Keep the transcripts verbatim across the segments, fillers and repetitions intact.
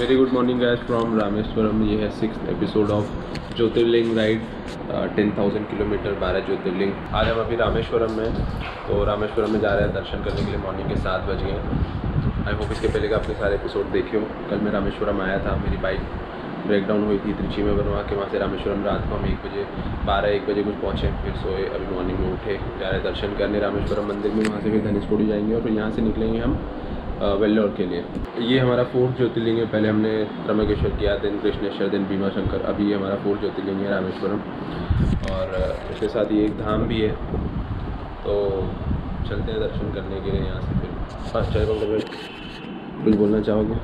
Very good morning guys from Rameswaram. ये है six episode of Jyotirlinga ride, ten thousand kilometre, बारह ज्योतिर्लिंग। आज हम अभी रामेश्वरम में, तो रामेश्वरम में जा रहे हैं दर्शन करने के लिए। मॉर्निंग के सात बज गए। आई होप इसके पहले का आपने सारे एपिसोड देखे हो। कल मैं रामेश्वरम आया था, मेरी बाइक ब्रेक डाउन हुई थी त्रिची में बनवा के। वहाँ से रामेश्वरम रात को हम एक बजे बारह एक बजे कुछ पहुँचे, फिर सोए। अभी मॉर्निंग में उठे, जा रहे दर्शन करने रामेश्वरम मंदिर में। वहाँ से फिर धनुषकोडी जाएंगे और फिर यहाँ से निकलेंगे हम वेल्लोर के लिए। ये हमारा फोर्थ ज्योतिर्लिंग है। पहले हमने त्र्यंबकेश्वर किया, देन कृष्णेश्वर, देन भीमाशंकर। अभी ये हमारा फोर्थ ज्योतिर्लिंग है रामेश्वरम। और इसके साथ ये एक धाम भी है, तो चलते हैं दर्शन करने के लिए यहाँ से। फिर फर्स्ट टाइम कुछ बोलना चाहोगे?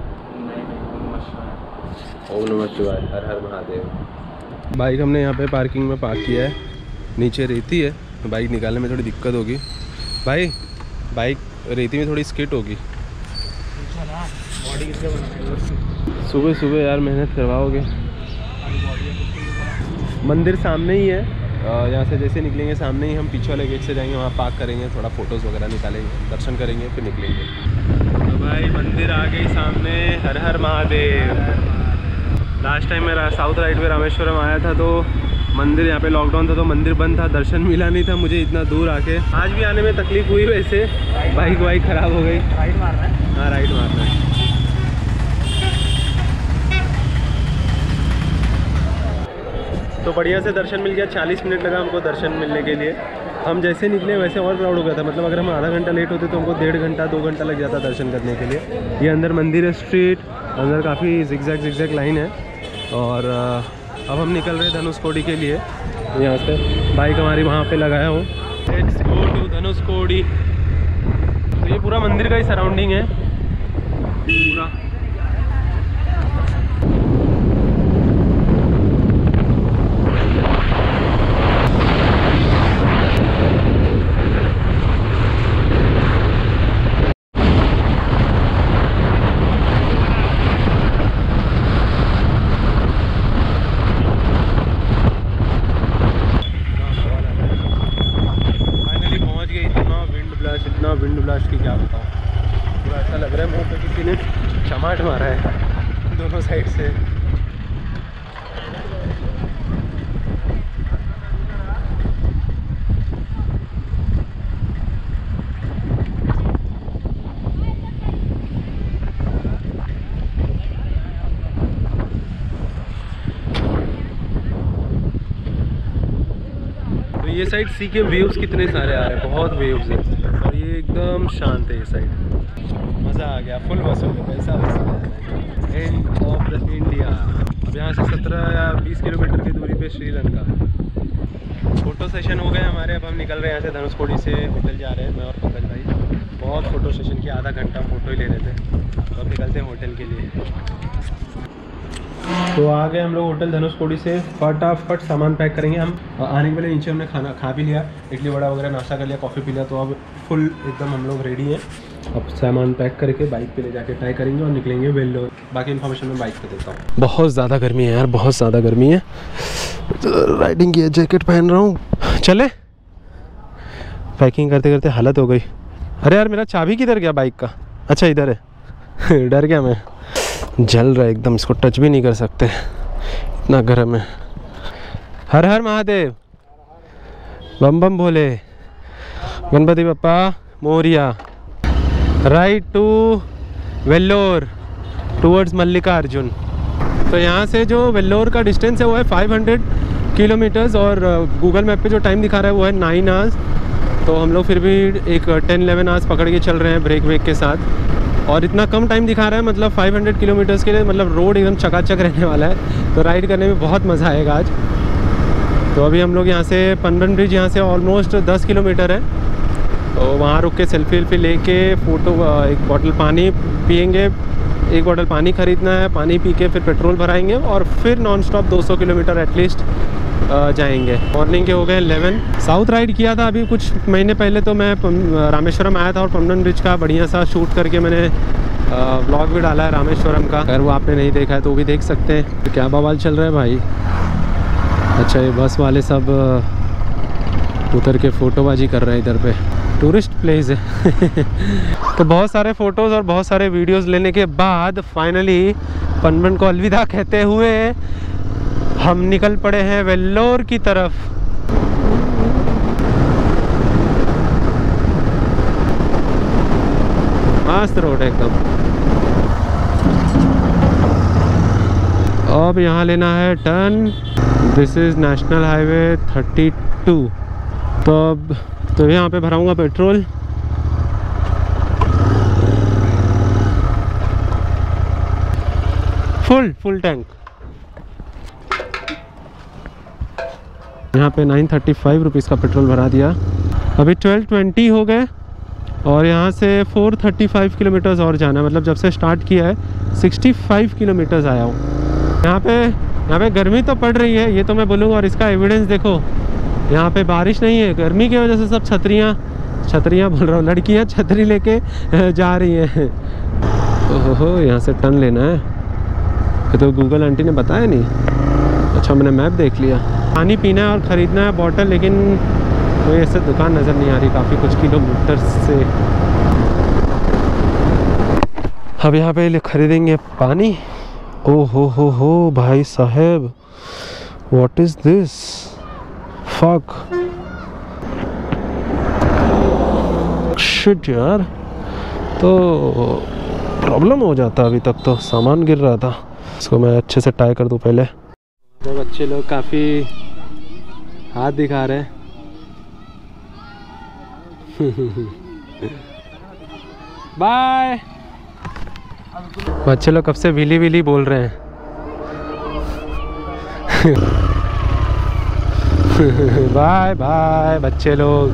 ओम नमः शिवाय, हर हर महादेव। बाइक हमने यहाँ पे पार्किंग में पार्क किया है। नीचे रेती है, तो बाइक निकालने में थोड़ी दिक्कत होगी। भाई बाइक रेती में थोड़ी स्किट होगी। सुबह सुबह यार मेहनत करवाओगे। मंदिर सामने ही है, यहाँ से जैसे निकलेंगे सामने ही हम पीछे वाले गेट से जाएंगे, वहाँ पार्क करेंगे, थोड़ा फ़ोटोज़ वगैरह निकालेंगे, दर्शन करेंगे, फिर निकलेंगे। तो भाई मंदिर आ गई सामने। हर हर महादेव। लास्ट टाइम मैं साउथ राइड में रामेश्वरम आया था, तो मंदिर यहाँ पे लॉकडाउन था, तो मंदिर बंद था, दर्शन मिला नहीं था मुझे इतना दूर आके। आज भी आने में तकलीफ हुई, वैसे बाइक वाइक ख़राब हो गई। राइड मारना है? हाँ राइड मारना है। तो बढ़िया से दर्शन मिल गया। चालीस मिनट लगा हमको दर्शन मिलने के लिए। हम जैसे निकले वैसे और क्राउड हो गया था। मतलब अगर हम आधा घंटा लेट होते तो हमको डेढ़ घंटा दो घंटा लग जाता दर्शन करने के लिए। ये अंदर मंदिर है, स्ट्रीट अंदर काफ़ी जिगजैग जिगजैग लाइन है। और अब हम निकल रहे हैं धनुषकोडी के लिए। तो यहाँ से बाइक हमारी वहाँ पे लगाया हूँ। Let's go to Dhanushkodi. तो ये पूरा मंदिर का ही सराउंडिंग है पूरा। इतना विंड ब्लास्ट की क्या बताऊँ, पूरा ऐसा लग रहा है मुँह पे किसी ने चमाट मारा है दोनों साइड से। तो ये साइड सी के वेव्स कितने सारे आ रहे हैं, बहुत वेव्स है। और ये एकदम शांत है ये साइड। मज़ा आ गया, फुल वसूल है, पैसा वसूल है। End of the India. अब यहाँ से सत्रह या बीस किलोमीटर की दूरी पे श्रीलंका। फ़ोटो सेशन हो गए हमारे। अब हम निकल रहे हैं यहाँ से धनुषकोडी से होटल जा रहे हैं, मैं और पंकज भाई। बहुत फ़ोटो सेशन किया, आधा घंटा फ़ोटो ही ले रहे थे। तो अब निकलते हैं होटल के लिए। तो आ गए हम लोग होटल धनुषकोडी से। फटाफट सामान पैक करेंगे हम। आने के पहले नीचे हमने खाना खा भी लिया, इडली वड़ा वगैरह नाश्ता कर लिया, कॉफ़ी पी लिया। तो अब फुल एकदम हम लोग रेडी हैं। अब सामान पैक करके बाइक पे ले जाके ट्राई करेंगे और निकलेंगे वेल्लोर। बाकी इन्फॉर्मेशन मैं बाइक पे देता हूँ। बहुत ज़्यादा गर्मी है यार, बहुत ज़्यादा गर्मी है। राइडिंग की जैकेट पहन रहा हूँ। चले। पैकिंग करते करते हालत हो गई। अरे यार मेरा चाबी किधर गया बाइक का? अच्छा इधर है। डर गया मैं। जल रहा है एकदम, इसको टच भी नहीं कर सकते, इतना गर्म है। हर हर महादेव, बम बम Bhole, Ganpati Bappa Morya. Right to Vellore towards Mallikarjun. तो यहाँ से जो वेल्लोर का डिस्टेंस है वो है पाँच सौ किलोमीटर्स, और गूगल मैप पे जो टाइम दिखा रहा है वो है नाइन आवर्स। तो हम लोग फिर भी एक टेन इलेवन आवर्स पकड़ के चल रहे हैं ब्रेक वेक के साथ। और इतना कम टाइम दिखा रहा है, मतलब पाँच सौ किलोमीटर्स के लिए, मतलब रोड एकदम चकाचक रहने वाला है। तो राइड करने में बहुत मज़ा आएगा आज। तो अभी हम लोग यहाँ से पंडन ब्रिज, यहाँ से ऑलमोस्ट दस किलोमीटर है। तो वहाँ रुक के सेल्फी वेल्फी लेके फ़ोटो, एक बॉटल पानी पियेंगे, एक बॉटल पानी ख़रीदना है, पानी पी के फिर पेट्रोल भराएंगे और फिर नॉन स्टॉप दो सौ किलोमीटर एटलीस्ट जाएंगे। मॉर्निंग के हो गए इलेवन। साउथ राइड किया था अभी कुछ महीने पहले, तो मैं रामेश्वरम आया था और पंडन ब्रिज का बढ़िया सा शूट करके मैंने व्लॉग भी डाला है रामेश्वरम का। अगर वो आपने नहीं देखा है तो वो भी देख सकते हैं। तो क्या बवाल चल रहा है भाई। अच्छा ये बस वाले सब उतर के फ़ोटोबाजी कर रहे हैं इधर पे। टूरिस्ट प्लेस है। तो बहुत सारे फ़ोटोज़ और बहुत सारे वीडियोस लेने के बाद फाइनली पनबन को अलविदा कहते हुए हम निकल पड़े हैं वेल्लोर की तरफ। मस्त रोड है एकदम। अब यहाँ लेना है turn. This is national highway thirty two. तो अब तो यहाँ पे भराऊंगा पेट्रोल। Full full tank. यहाँ पे नाइन थर्टी फाइव रुपीज़ का पेट्रोल भरा दिया। अभी ट्वेल्व ट्वेंटी हो गए और यहाँ से फोर थर्टी फाइव किलोमीटर्स और जाना है। मतलब जब से स्टार्ट किया है सिक्सटी फाइव किलोमीटर्स आया हूँ। यहाँ पे यहाँ पे गर्मी तो पड़ रही है, ये तो मैं बोलूँगा। और इसका एविडेंस देखो, यहाँ पे बारिश नहीं है। गर्मी की वजह से सब छतरियाँ छतरियाँ बोल रहा हूँ, लड़कियाँ छतरी लेके जा रही हैं। ओहो, यहाँ से टर्न लेना है। ये तो गूगल आंटी ने बताया नहीं। अच्छा, मैंने मैप देख लिया। पानी पीना है और ख़रीदना है बॉटल, लेकिन कोई ऐसे दुकान नज़र नहीं आ रही काफ़ी कुछ किलोमीटर से। अब यहाँ पे खरीदेंगे पानी। ओ हो हो हो भाई साहब, what is this fuck shit यार। तो प्रॉब्लम हो जाता। अभी तक तो सामान गिर रहा था, इसको मैं अच्छे से टाई कर दूं पहले। तो बच्चे लोग काफ़ी हाथ दिखा रहे हैं। बाय। बच्चे लोग कब से विली विली बोल रहे हैं। बाय बाय बच्चे लोग।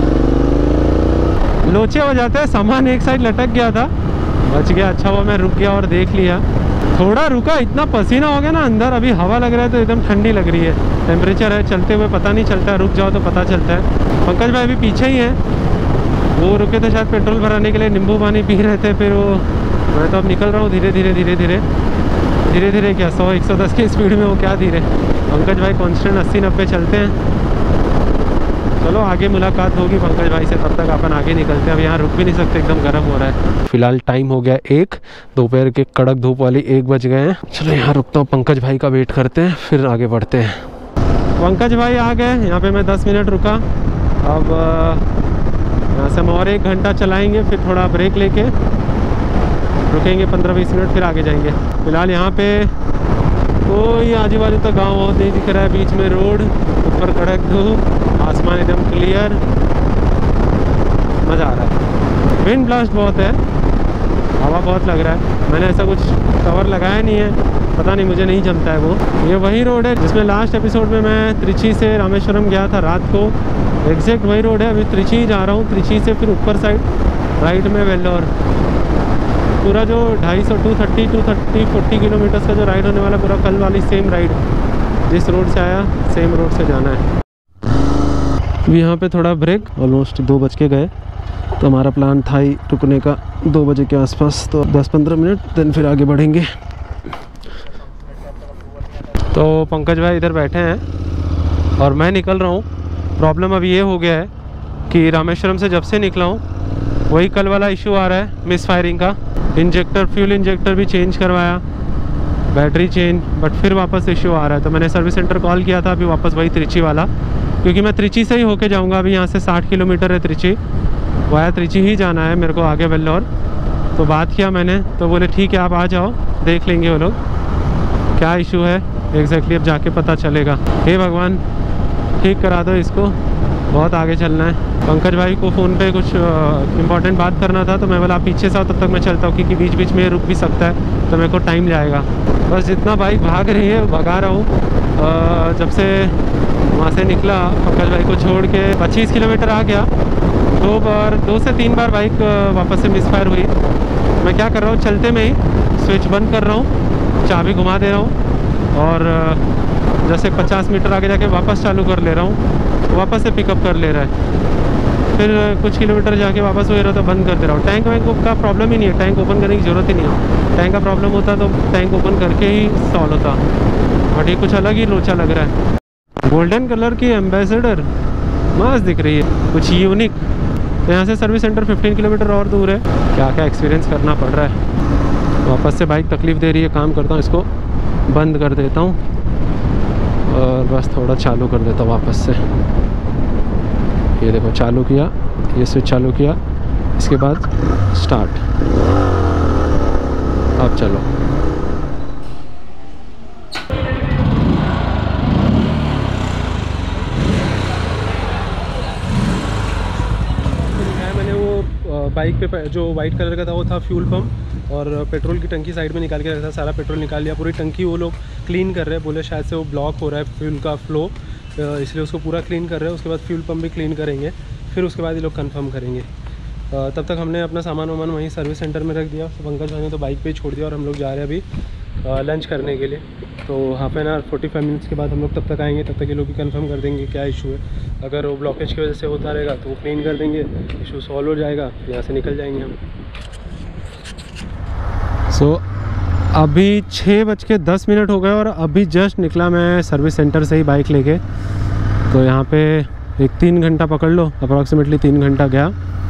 लोचे हो जाते हैं। सामान एक साइड लटक गया था, बच गया। अच्छा हुआ मैं रुक गया और देख लिया। थोड़ा रुका, इतना पसीना हो गया ना अंदर। अभी हवा लग रहा है तो एकदम ठंडी लग रही है। टेम्परेचर है, चलते हुए पता नहीं चलता है, रुक जाओ तो पता चलता है। पंकज भाई अभी पीछे ही हैं, वो रुके थे शायद पेट्रोल भराने के लिए, नींबू पानी पी रहे थे। फिर वो मैं तो अब निकल रहा हूँ धीरे धीरे धीरे धीरे धीरे धीरे क्या सौ एक सौ दस की स्पीड में, वो क्या धीरे। पंकज भाई कॉन्स्टेंट अस्सी नब्बे चलते हैं। चलो आगे मुलाकात होगी पंकज भाई से, तब तक अपन आगे निकलते हैं। अब यहाँ रुक भी नहीं सकते, एकदम गर्म हो रहा है। फिलहाल टाइम हो गया एक, दोपहर के कड़क धूप वाली एक बज गए हैं। चलो यहाँ रुकता हूँ, पंकज भाई का वेट करते हैं, फिर आगे बढ़ते हैं। पंकज भाई आ गए, यहाँ पे मैं दस मिनट रुका। अब यहाँ से हम और एक घंटा चलाएंगे, फिर थोड़ा ब्रेक लेके रुकेंगे पंद्रह बीस मिनट, फिर आगे जाएंगे। फिलहाल यहाँ पे कोई आजू बाजू तो गाँव बहुत नहीं दिख रहा है। बीच में रोड, ऊपर कड़क धूप, आसमान एकदम क्लियर, मज़ा आ रहा है। विंड ब्लास्ट बहुत है, हवा बहुत लग रहा है। मैंने ऐसा कुछ कवर लगाया नहीं है, पता नहीं मुझे नहीं जमता है वो। ये वही रोड है जिसमें लास्ट एपिसोड में मैं त्रिची से रामेश्वरम गया था रात को। एग्जैक्ट वही रोड है। अभी त्रिची ही जा रहा हूँ, त्रिची से फिर ऊपर साइड राइट में वेल्लोर। पूरा जो ढाई सौ two thirty two thirty forty kilometres का जो राइड होने वाला, पूरा कल वाली सेम राइड, जिस रोड से आया सेम रोड से जाना है। अभी यहाँ पे थोड़ा ब्रेक, ऑलमोस्ट दो बज के गए, तो हमारा प्लान था ही रुकने का दो बजे के आसपास। तो दस पंद्रह मिनट देन फिर आगे बढ़ेंगे। तो पंकज भाई इधर बैठे हैं और मैं निकल रहा हूँ। प्रॉब्लम अभी ये हो गया है कि रामेश्वरम से जब से निकला हूँ वही कल वाला इशू आ रहा है, मिस फायरिंग का। इंजेक्टर, फ्यूल इंजेक्टर भी चेंज करवाया, बैटरी चेंज, बट फिर वापस इशू आ रहा है। तो मैंने सर्विस सेंटर कॉल किया था, अभी वापस वही त्रिची वाला, क्योंकि मैं त्रिची से ही होके जाऊंगा। अभी यहाँ से साठ किलोमीटर है त्रिची, वाया त्रिची ही जाना है मेरे को आगे वेल्लोर। तो बात किया मैंने, तो बोले ठीक है आप आ जाओ, देख लेंगे वो लोग क्या इशू है एग्जैक्टली, अब जाके पता चलेगा। हे भगवान ठीक करा दो इसको, बहुत आगे चलना है। पंकज भाई को फ़ोन पे कुछ इंपॉर्टेंट बात करना था, तो मैं बोला आप पीछे से आओ, तब तक मैं चलता हूँ, क्योंकि बीच बीच में रुक भी सकता है, तो मेरे को टाइम जाएगा। बस जितना बाइक भाग रही है भगा रहा हूँ। जब से वहाँ से निकला पंकज भाई को छोड़ के पच्चीस किलोमीटर आ गया, दो बार दो से तीन बार बाइक वापस से मिसफायर हुई। मैं क्या कर रहा हूँ, चलते में ही स्विच बंद कर रहा हूँ, चाबी घुमा दे रहा हूँ और जैसे पचास मीटर आगे जाके वापस चालू कर ले रहा हूँ, वापस से पिकअप कर ले रहा है। फिर कुछ किलोमीटर जाके वापस वही रहा तो बंद कर दे रहा हूँ। टैंक वैंक का प्रॉब्लम ही नहीं है, टैंक ओपन करने की ज़रूरत ही नहीं है। टैंक का प्रॉब्लम होता तो टैंक ओपन करके ही सॉल्व होता, बट ये कुछ अलग ही लोचा लग रहा है। गोल्डन कलर की एम्बेसडर मस्त दिख रही है, कुछ यूनिक। तो यहाँ से सर्विस सेंटर पंद्रह किलोमीटर और दूर है। क्या क्या एक्सपीरियंस करना पड़ रहा है। वापस से बाइक तकलीफ़ दे रही है, काम करता हूँ इसको बंद कर देता हूँ और बस थोड़ा चालू कर देता हूँ वापस से। ये देखो चालू किया, ये स्विच चालू किया, इसके बाद स्टार्ट। अब चलो। मैंने वो बाइक पे जो वाइट कलर का था वो था फ्यूल पम्प, और पेट्रोल की टंकी साइड में निकाल के रखा था। सारा पेट्रोल निकाल लिया, पूरी टंकी वो लोग क्लीन कर रहे हैं। बोले शायद से वो ब्लॉक हो रहा है फ्यूल का फ्लो, इसलिए उसको पूरा क्लीन कर रहे हैं। उसके बाद फ्यूल पम्प भी क्लीन करेंगे, फिर उसके बाद ये लोग कंफर्म करेंगे। तब तक हमने अपना सामान वामान वहीं सर्विस सेंटर में रख दिया। तो पंकज भाई ने तो बाइक पे ही छोड़ दिया और हम लोग जा रहे हैं अभी लंच करने के लिए। तो half an hour forty five minutes के बाद हम लोग तब तक आएंगे। तब तक ये लोग भी कंफर्म कर देंगे क्या इशू है। अगर वो ब्लॉकेज की वजह से होता रहेगा तो वो क्लीन कर देंगे, इशू सॉल्व हो जाएगा, यहाँ से निकल जाएंगे हम। सो so, अभी छः बज के दस मिनट हो गए और अभी जस्ट निकला मैं सर्विस सेंटर से ही बाइक लेके। तो यहाँ पे एक तीन घंटा पकड़ लो, अप्रॉक्सीमेटली तीन घंटा गया।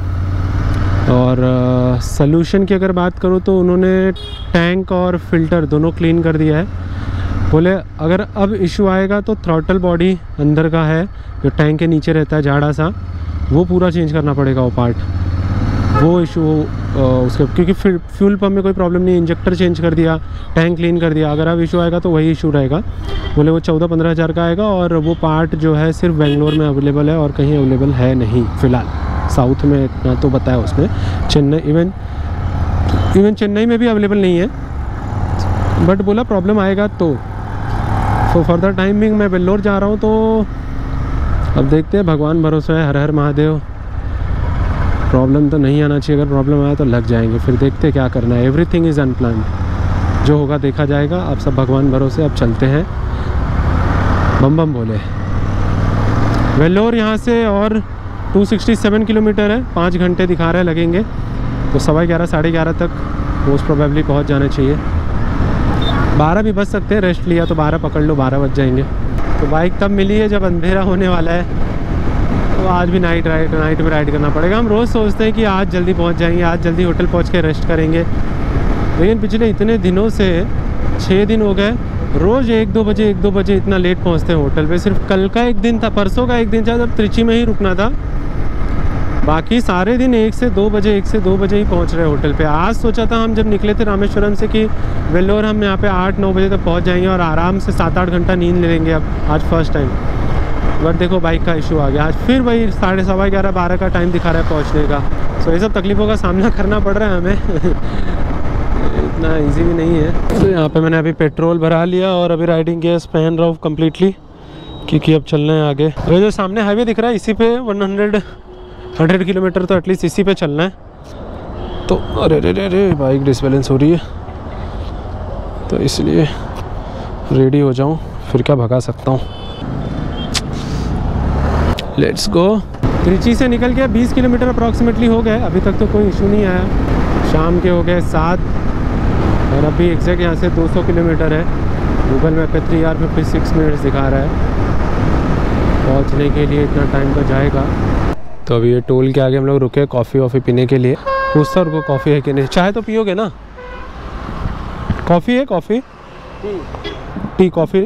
और सॉल्यूशन uh, की अगर बात करूँ तो उन्होंने टैंक और फिल्टर दोनों क्लीन कर दिया है। बोले अगर अब इशू आएगा तो थ्रॉटल बॉडी अंदर का है जो टैंक के नीचे रहता है झाड़ा सा, वो पूरा चेंज करना पड़ेगा वो पार्ट, वो इशू उसके, क्योंकि फ्यूल पम्प में कोई प्रॉब्लम नहीं, इंजेक्टर चेंज कर दिया, टैंक क्लीन कर दिया। अगर अब इशू आएगा तो वही इशू रहेगा। बोले वो चौदह पंद्रह हज़ार का आएगा और वो पार्ट जो है सिर्फ बेंगलोर में अवेलेबल है और कहीं अवेलेबल है नहीं फ़िलहाल, साउथ में इतना तो बताया उसने। चेन्नई इवन इवन चेन्नई में भी अवेलेबल नहीं है, बट बोला प्रॉब्लम आएगा तो। सो फॉर द टाइमिंग मैं वेल्लोर जा रहा हूँ, तो अब देखते हैं, भगवान भरोसा है, हर हर महादेव। प्रॉब्लम तो नहीं आना चाहिए, अगर प्रॉब्लम आया तो लग जाएंगे, फिर देखते हैं क्या करना है। एवरीथिंग इज़ अनप्लान्ड, जो होगा देखा जाएगा। अब सब भगवान भरोसे, अब चलते हैं। बम बम बोले। वेल्लोर यहाँ से और दो सौ सड़सठ किलोमीटर है, पाँच घंटे दिखा रहे लगेंगे। तो सवा ग्यारह साढ़े ग्यारह तक मोस्ट प्रोबेबली पहुँच जाना चाहिए। बारह भी बज सकते हैं, रेस्ट लिया तो बारह पकड़ लो, बारह बज जाएंगे। तो बाइक तब मिली है जब अंधेरा होने वाला है, तो आज भी नाइट राइड नाइट में राइड करना पड़ेगा। हम रोज़ सोचते हैं कि आज जल्दी पहुंच जाएंगे, आज जल्दी होटल पहुंच के रेस्ट करेंगे, लेकिन पिछले इतने दिनों से छः दिन हो गए, रोज़ एक दो बजे एक दो बजे इतना लेट पहुंचते हैं होटल पे। सिर्फ कल का एक दिन था, परसों का एक दिन था जब त्रिची में ही रुकना था, बाकी सारे दिन एक से दो बजे एक से दो बजे ही पहुंच रहे होटल पे। आज सोचा था हम जब निकले थे रामेश्वरम से कि वेल्लोर हम यहाँ पे आठ नौ बजे तक पहुँच जाएंगे और आराम से सात आठ घंटा नींद ले लेंगे। अब आज फर्स्ट टाइम, बट देखो बाइक का इशू आ गया। आज फिर वही साढ़े सवा ग्यारह बारह का टाइम दिखा रहा है पहुंचने का। सो ये सब तकलीफ़ों का सामना करना पड़ रहा है हमें इतना इजी भी नहीं है। तो यहाँ पे मैंने अभी पेट्रोल भरा लिया और अभी राइडिंग गियर्स पहन रहा हूँ कम्प्लीटली, क्योंकि अब चलना है आगे। तो जो सामने हाईवे दिख रहा है इसी पे हंड्रेड हंड्रेड किलोमीटर तो एटलीस्ट इसी पे चलना है। तो अरे अरे अरे बाइक डिसबैलेंस हो रही है, तो इसलिए रेडी हो जाऊँ, फिर क्या भगा सकता हूँ। लेट्स गो। त्रिची से निकल के बीस किलोमीटर अप्रॉक्सीमेटली हो गए, अभी तक तो कोई इशू नहीं आया। शाम के हो गए सात और अभी एग्जैक्ट यहाँ से दो सौ किलोमीटर है। गूगल मैप पे three hour fifty six minutes दिखा रहा है। पहुँचने के लिए इतना टाइम तो जाएगा। तो अभी ये टोल के आगे हम लोग रुके कॉफ़ी वॉफ़ी पीने के लिए। पूछता उनको कॉफ़ी है कि नहीं। चाय तो पियोगे ना? कॉफ़ी है? कॉफ़ी टी कॉफ़ी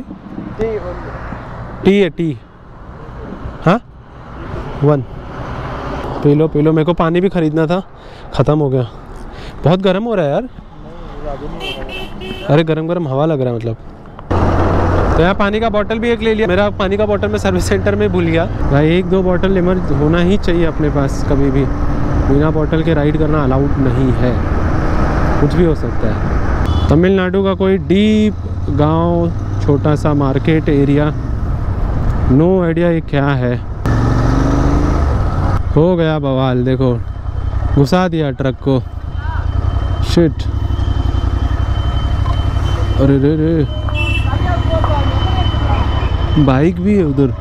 टी है टी हाँ वन पी लो पी लो। मेरे को पानी भी ख़रीदना था, ख़त्म हो गया। बहुत गर्म हो रहा है यार। अरे गरम गरम हवा लग रहा है मतलब। तो यहाँ पानी का बोतल भी एक ले लिया। मेरा पानी का बोतल मैं सर्विस सेंटर में भूल गया भाई। एक दो बोतल इमर्ज होना ही चाहिए अपने पास कभी भी। बिना बोतल के राइड करना अलाउड नहीं है, कुछ भी हो सकता है। तमिलनाडु का कोई डीप गांव, छोटा सा मार्केट एरिया, नो आइडिया ये क्या है। हो गया बवाल, देखो घुसा दिया ट्रक को। शिट, अरे रे रे, बाइक भी है उधर।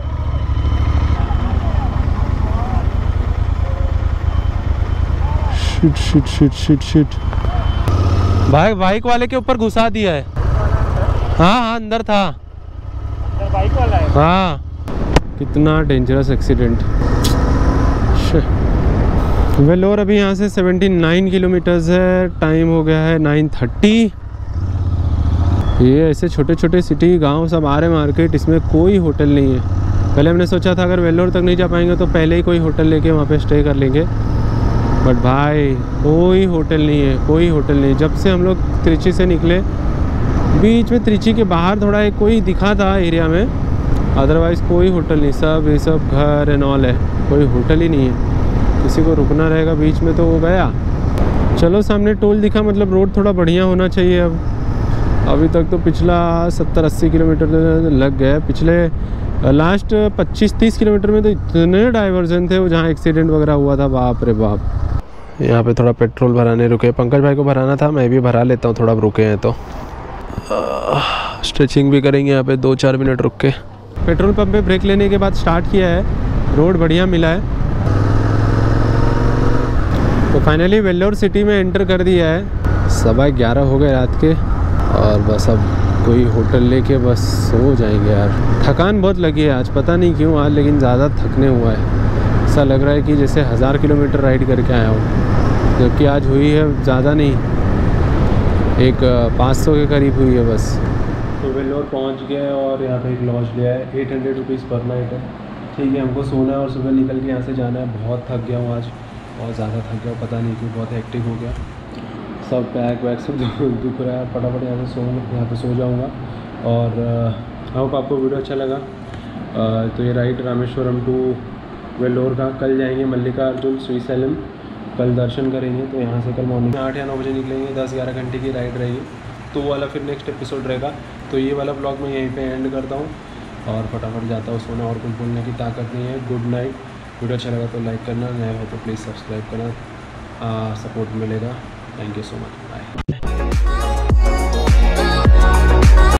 Shit shit shit shit shit भाई, बाइक वाले के ऊपर घुसा दिया है। हाँ हाँ अंदर था, बाइक वाला है। हाँ, कितना डेंजरस एक्सीडेंट। वेल्लोर अभी यहाँ से उन्यासी किलोमीटर्स है, टाइम हो गया है नाइन थर्टी। ये ऐसे छोटे छोटे सिटी गांव सब आ रहे हैं मार्केट, इसमें कोई होटल नहीं है। पहले हमने सोचा था अगर वेल्लोर तक नहीं जा पाएंगे तो पहले ही कोई होटल लेके वहाँ पे स्टे कर लेंगे, बट भाई कोई होटल नहीं है, कोई होटल नहीं। जब से हम लोग त्रिची से निकले, बीच में त्रिची के बाहर थोड़ा एक कोई दिखा था एरिया में, अदरवाइज़ कोई होटल नहीं। सब ये सब घर एंड ऑल है, कोई होटल ही नहीं है। किसी को रुकना रहेगा बीच में तो वो गया। चलो सामने टोल दिखा, मतलब रोड थोड़ा बढ़िया होना चाहिए। अब अभी तक तो पिछला सत्तर अस्सी किलोमीटर लग गए, पिछले लास्ट पच्चीस तीस किलोमीटर में तो इतने डाइवर्जन थे वो जहाँ एक्सीडेंट वगैरह हुआ था, बाप रे बाप। यहाँ पे थोड़ा पेट्रोल भराने रुके, पंकज भाई को भराना था, मैं भी भरा लेता हूँ थोड़ा रुके हैं तो। स्ट्रेचिंग भी करेंगे यहाँ पे दो चार मिनट रुक के। पेट्रोल पंप पे ब्रेक लेने के बाद स्टार्ट किया है, रोड बढ़िया मिला है। तो फाइनली वेल्लोर सिटी में एंटर कर दिया है। सवा ग्यारह हो गए रात के और बस अब कोई होटल लेके बस सो जाएंगे यार। थकान बहुत लगी है आज, पता नहीं क्यों आज, लेकिन ज़्यादा थकने हुआ है। ऐसा लग रहा है कि जैसे हज़ार किलोमीटर राइड करके आया हूँ, जबकि आज हुई है ज़्यादा नहीं, एक पाँच सौ के करीब हुई है बस। तो वेल्लोर पहुँच गए और यहाँ पे एक लॉज लिया है, eight hundred rupees per night है। ठीक है, हमको सोना है और सुबह निकल के यहाँ से जाना है। बहुत थक गया हूँ आज, बहुत ज़्यादा थक गया, पता नहीं क्यों, बहुत एक्टिव हो गया। सब बैग वैग सब दुख रहा है, फटाफट यहाँ से सो यहाँ पे सो जाऊँगा। और आई होप आपको वीडियो अच्छा लगा। आ, तो ये राइड रामेश्वरम टू वेल्लोर का, कल जाएंगे मल्लिकार्जुन श्रीशैलम, कल दर्शन करेंगे। तो यहाँ से कल मॉर्निंग में आठ या नौ बजे निकलेंगे, दस ग्यारह घंटे की राइड रहेगी। तो वो वाला फिर नेक्स्ट एपिसोड रहेगा। तो ये वाला ब्लॉग मैं यहीं पे एंड करता हूँ और फटाफट जाता हूँ सोना, और कुछ बोलने की ताकत नहीं है। Good night. वीडियो अच्छा लगा तो लाइक करना, नया हो तो प्लीज़ सब्सक्राइब करना, सपोर्ट मिलेगा। Thank you so much, bye.